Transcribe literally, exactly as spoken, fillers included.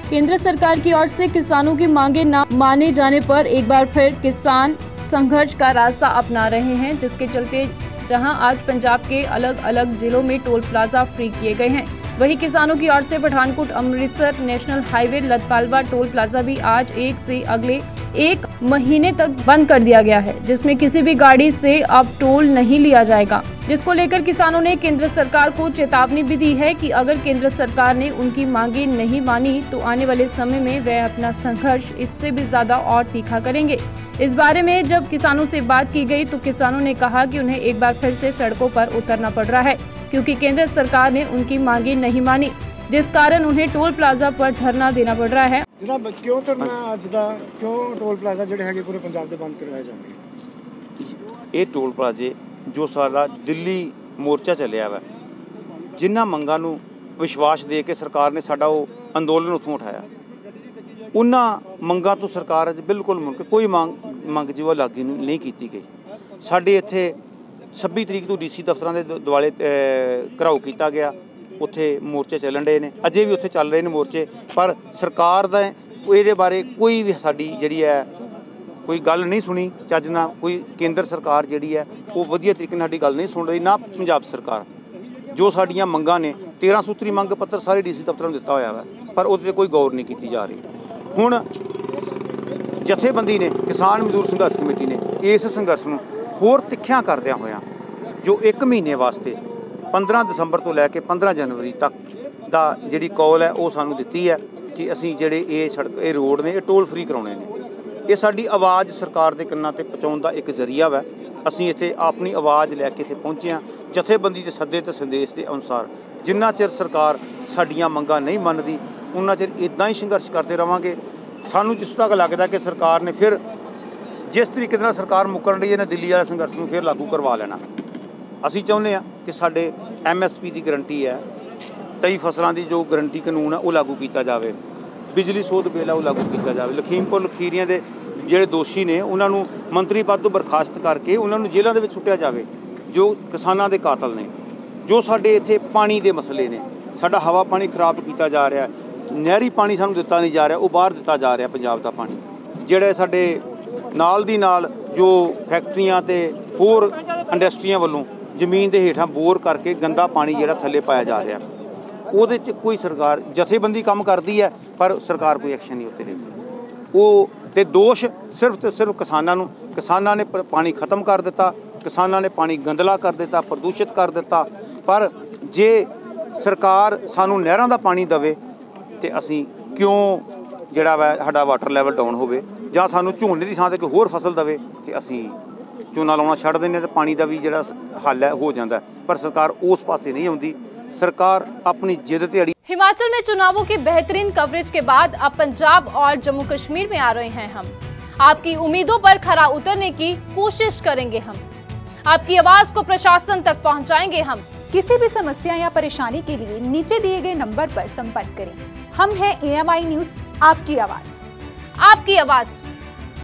केंद्र सरकार की ओर से किसानों की मांगे न माने जाने पर एक बार फिर किसान संघर्ष का रास्ता अपना रहे हैं, जिसके चलते जहां आज पंजाब के अलग अलग जिलों में टोल प्लाजा फ्री किए गए हैं, वहीं किसानों की ओर से Pathankot Amritsar national highway Latpalwa toll plaza भी आज एक से अगले एक महीने तक बंद कर दिया गया है, जिसमें किसी भी गाड़ी से अब टोल नहीं लिया जाएगा, जिसको लेकर किसानों ने केंद्र सरकार को चेतावनी भी दी है कि अगर केंद्र सरकार ने उनकी मांगे नहीं मानी तो आने वाले समय में वह अपना संघर्ष इससे भी ज्यादा और तीखा करेंगे। इस बारे में जब किसानों से बात की गई तो किसानों ने कहा कि उन्हें एक बार फिर से सड़कों पर उतरना पड़ रहा है, क्योंकि केंद्र सरकार ने उनकी मांगे नहीं मानी, जिस कारण उन्हें टोल प्लाजा पर धरना देना पड़ रहा है। जनाब क्यों धरना आज दा क्यों टोल प्लाजा ਜਿਹੜੇ ਹੈਗੇ ਪੂਰੇ ਪੰਜਾਬ ਦੇ ਬੰਦ ਕਰਵਾਏ ਜਾਂਦੇ? ਇਹ ਟੋਲ ਪਲਾਜ਼ੇ ਜੋ ਸਾਡਾ ਦਿੱਲੀ ਮੋਰਚਾ ਚੱਲਿਆ ਵਾ, ਜਿਨ੍ਹਾਂ ਮੰਗਾਂ ਨੂੰ ਵਿਸ਼ਵਾਸ ਦੇ ਕੇ ਸਰਕਾਰ ਨੇ ਸਾਡਾ ਉਹ ਅੰਦੋਲਨ ਉੱਥੋਂ ਉਠਾਇਆ, ਉਹਨਾਂ ਮੰਗਾਂ ਤੋਂ ਸਰਕਾਰ ਅੱਜ ਬਿਲਕੁਲ ਮੁੜ ਕੇ ਕੋਈ ਮੰਗ ਮੰਗ ਜੋ ਲਾਗੂ ਨਹੀਂ ਕੀਤੀ ਗਈ। ਸਾਡੇ ਇੱਥੇ ਛੱਬੀ ਤਰੀਕ ਤੋਂ ਡੀਸੀ ਦਫ਼ਤਰਾਂ ਦੇ ਦੁਆਲੇ ਘਰਾਓ ਕੀਤਾ ਗਿਆ, ਉੱਥੇ ਮੋਰਚੇ ਚੱਲਣ ਰਹੇ ਨੇ, ਅਜੇ ਵੀ ਉੱਥੇ ਚੱਲ ਰਹੇ ਨੇ ਮੋਰਚੇ, ਪਰ ਸਰਕਾਰ ਦਾ ਇਹਦੇ ਬਾਰੇ ਕੋਈ ਵੀ ਸਾਡੀ ਜਿਹੜੀ ਹੈ ਕੋਈ ਗੱਲ ਨਹੀਂ ਸੁਣੀ ਚੱਜ ਨਾਲ। ਕੋਈ ਕੇਂਦਰ ਸਰਕਾਰ ਜਿਹੜੀ ਹੈ ਉਹ ਵਧੀਆ ਤਰੀਕੇ ਨਾਲ ਸਾਡੀ ਗੱਲ ਨਹੀਂ ਸੁਣ ਰਹੀ, ਨਾ ਪੰਜਾਬ ਸਰਕਾਰ। ਜੋ ਸਾਡੀਆਂ ਮੰਗਾਂ ਨੇ ਤੇਰ੍ਹਾਂ ਸੂਤਰੀ ਮੰਗ ਪੱਤਰ ਸਾਰੇ ਡੀਸੀ ਦਫ਼ਤਰਾਂ ਨੂੰ ਦਿੱਤਾ ਹੋਇਆ ਵਾ, ਪਰ ਉਹਦੇ 'ਤੇ ਕੋਈ ਗੌਰ ਨਹੀਂ ਕੀਤੀ ਜਾ ਰਹੀ। ਹੁਣ ਜਥੇਬੰਦੀ ਨੇ ਕਿਸਾਨ ਮਜ਼ਦੂਰ ਸੰਘਰਸ਼ ਕਮੇਟੀ ਨੇ ਇਸ ਸੰਘਰਸ਼ ਨੂੰ ਹੋਰ ਤਿੱਖਿਆਂ ਕਰਦਿਆਂ ਹੋਇਆਂ ਜੋ ਇੱਕ ਮਹੀਨੇ ਵਾਸਤੇ पंद्रह दसंबर तो लैके पंद्रह जनवरी तक दा जिहड़ी कॉल है वो सानू दित्ती है कि असीं जिहड़े ये सड़क ये रोड ने ये टोल फ्री कराने ने। ये साडी आवाज़ सरकार दे कन्नां ते पहुँचाउण दा एक जरिया वा। असीं इत्थे अपनी आवाज़ लैके इत्थे पहुँचे हाँ जथेबंदी के सद्दे ते संदेश के अनुसार। जिन्ना चिर सरकार साडियां मंगां नहीं मनदी उन्ना चिर इदां ही संघर्ष करते रहांगे। सानू जिस तक लगदा कि सरकार ने फिर जिस तरीके नाल सरकार मुकरन रही है ना दिल्ली वाले संघर्ष नूं फिर लागू करवा लेना। ਅਸੀਂ ਚਾਹੁੰਦੇ ਹਾਂ ਕਿ ਸਾਡੇ ਐਮ ਐਸ ਪੀ ਦੀ ਗਰੰਟੀ ਹੈ, ਕਈ ਫਸਲਾਂ ਦੀ ਜੋ ਗਰੰਟੀ ਕਾਨੂੰਨ ਹੈ ਉਹ ਲਾਗੂ ਕੀਤਾ ਜਾਵੇ, ਬਿਜਲੀ ਸੋਧ ਬਿੱਲ ਹੈ ਉਹ ਲਾਗੂ ਕੀਤਾ ਜਾਵੇ। ਲਖੀਮਪੁਰ ਲਖੀਰੀਆਂ ਦੇ ਜਿਹੜੇ ਦੋਸ਼ੀ ਨੇ ਉਹਨਾਂ ਨੂੰ ਮੰਤਰੀ ਪਦ ਤੋਂ ਬਰਖਾਸਤ ਕਰਕੇ ਉਹਨਾਂ ਨੂੰ ਜੇਲ੍ਹਾਂ ਦੇ ਵਿੱਚ ਸੁੱਟਿਆ ਜਾਵੇ, ਜੋ ਕਿਸਾਨਾਂ ਦੇ ਕਾਤਲ ਨੇ। ਜੋ ਸਾਡੇ ਇੱਥੇ ਪਾਣੀ ਦੇ ਮਸਲੇ ਨੇ, ਸਾਡਾ ਹਵਾ ਪਾਣੀ ਖਰਾਬ ਕੀਤਾ ਜਾ ਰਿਹਾ, ਨਹਿਰੀ ਪਾਣੀ ਸਾਨੂੰ ਦਿੱਤਾ ਨਹੀਂ ਜਾ ਰਿਹਾ, ਉਹ ਬਾਹਰ ਦਿੱਤਾ ਜਾ ਰਿਹਾ ਪੰਜਾਬ ਦਾ ਪਾਣੀ। ਜਿਹੜੇ ਸਾਡੇ ਨਾਲ ਦੀ ਨਾਲ ਜੋ ਫੈਕਟਰੀਆਂ ਤੇ ਹੋਰ ਇੰਡਸਟਰੀਆਂ ਵੱਲੋਂ ਜ਼ਮੀਨ ਦੇ ਹੇਠਾਂ ਬੋਰ ਕਰਕੇ ਗੰਦਾ ਪਾਣੀ ਜਿਹੜਾ ਥੱਲੇ ਪਾਇਆ ਜਾ ਰਿਹਾ, ਉਹਦੇ 'ਚ ਕੋਈ ਸਰਕਾਰ ਜਥੇਬੰਦੀ ਕੰਮ ਕਰਦੀ ਹੈ ਪਰ ਸਰਕਾਰ ਕੋਈ ਐਕਸ਼ਨ ਨਹੀਂ ਉੱਤੇ ਲੈਂਦੀ। ਉਹ ਤੇ ਦੋਸ਼ ਸਿਰਫ ਤੇ ਸਿਰਫ ਕਿਸਾਨਾਂ ਨੂੰ। ਕਿਸਾਨਾਂ ਨੇ ਪਾਣੀ ਖਤਮ ਕਰ ਦਿੱਤਾ, ਕਿਸਾਨਾਂ ਨੇ ਪਾਣੀ ਗੰਦਲਾ ਕਰ ਦਿੱਤਾ, ਪ੍ਰਦੂਸ਼ਿਤ ਕਰ ਦਿੱਤਾ। ਪਰ ਜੇ ਸਰਕਾਰ ਸਾਨੂੰ ਨਹਿਰਾਂ ਦਾ ਪਾਣੀ ਦੇਵੇ ਤੇ ਅਸੀਂ ਕਿਉਂ ਜਿਹੜਾ ਵਾ ਸਾਡਾ ਵਾਟਰ ਲੈਵਲ ਡਾਊਨ ਹੋਵੇ, ਜਾਂ ਸਾਨੂੰ ਝੋਨੇ ਦੀ ਥਾਂ 'ਤੇ ਕੋਈ ਹੋਰ ਫਸਲ ਦੇਵੇ ਤੇ ਅਸੀਂ ਝੋਨਾ ਲਾਉਣਾ ਛੱਡ ਦਿੰਦੇ ਤੇ ਪਾਣੀ ਦਾ ਵੀ ਜਿਹੜਾ हल है हो जाता है। पर सरकार उस पासे नहीं आती, सरकार अपनी जिद ते अड़ी। हिमाचल में चुनावों की बेहतरीन कवरेज के बाद अब पंजाब और जम्मू कश्मीर में आ रहे हैं हम। आपकी उम्मीदों पर खरा उतरने की कोशिश करेंगे हम, आपकी आवाज को प्रशासन तक पहुंचाएंगे हम। किसी भी समस्या या परेशानी के लिए नीचे दिए गए नंबर पर संपर्क करें। हम हैं ए एम आई न्यूज, आपकी आवाज। आपकी आवाज